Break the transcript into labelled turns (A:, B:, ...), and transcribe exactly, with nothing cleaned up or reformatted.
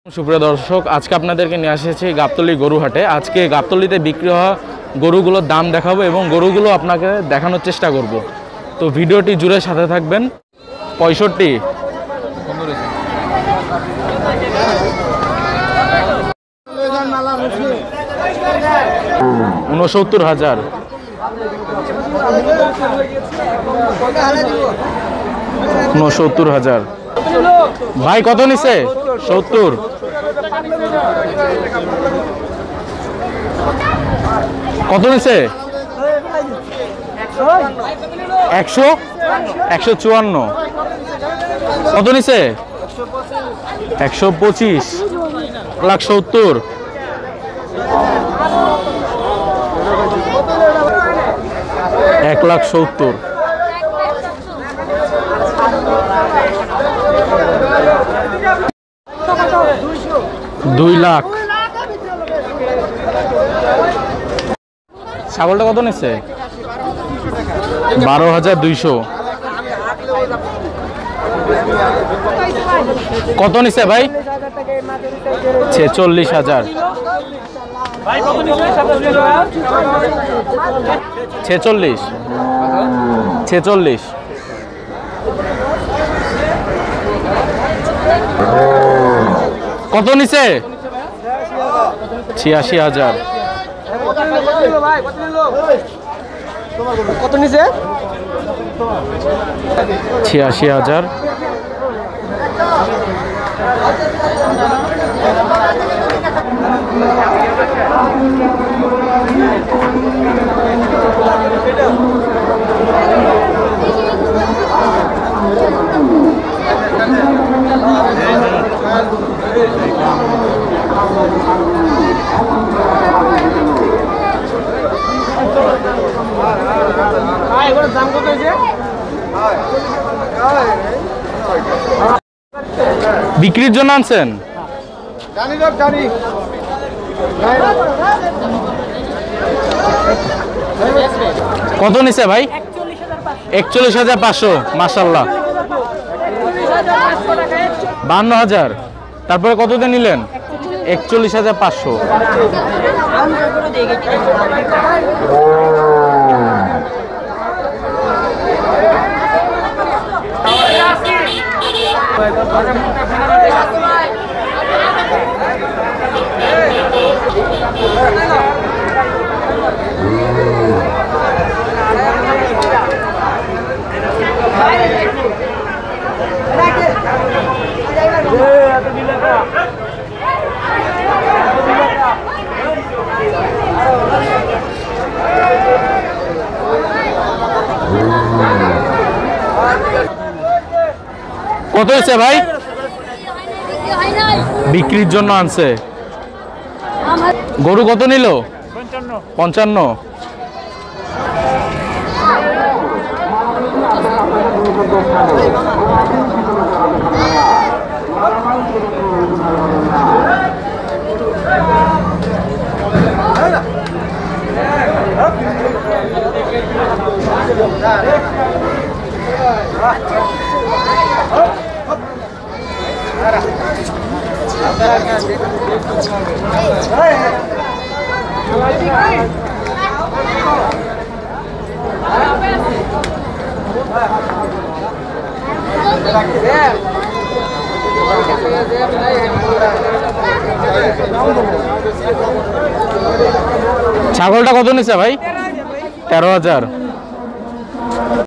A: সুপ্রিয় দর্শক, আজকে আপনাদেরকে নিয়ে এসেছি গাবতলী গরু হাটে। আজকে গাবতলীতে বিক্রি হওয়া গরুগুলোর দাম দেখাবো এবং গরুগুলো আপনাকে দেখানোর চেষ্টা করব। তো ভিডিওটি জুড়ে সাথে থাকবেন। পঁয়ষট্টি, উনসত্তর হাজার, উনসত্তর হাজার। ভাই কত নিছে? সত্তর। কত নিছে? একশো একশো চুয়ান্ন। কত নিছে? একশো পঁচিশ। লাখ সত্তর। এক লাখ সত্তর। দুই লাখ। ছাগলটা কত নিচ্ছে? বারো হাজার দুইশো। কত নিচ্ছে ভাই? ছেচল্লিশ হাজার। ছেচল্লিশ ছেচল্লিশ। কত নিছে? ছিয়াশি হাজার।
B: কত নিছে?
A: ছিয়াশি হাজার। বিক্রির জন্য আনছেন? কত নিছে ভাই? একচল্লিশ হাজার পাঁচশো। মাশাল্লাহ। বান্ন হাজার। তারপরে কততে নিলেন? একচল্লিশ হাজার পাঁচশো। কত হয়েছে ভাই? বিক্রির জন্য আনছে। গরু কত নিল? পঞ্চান্ন। ছাগলটা কত নিছে ভাই? তেরো হাজার।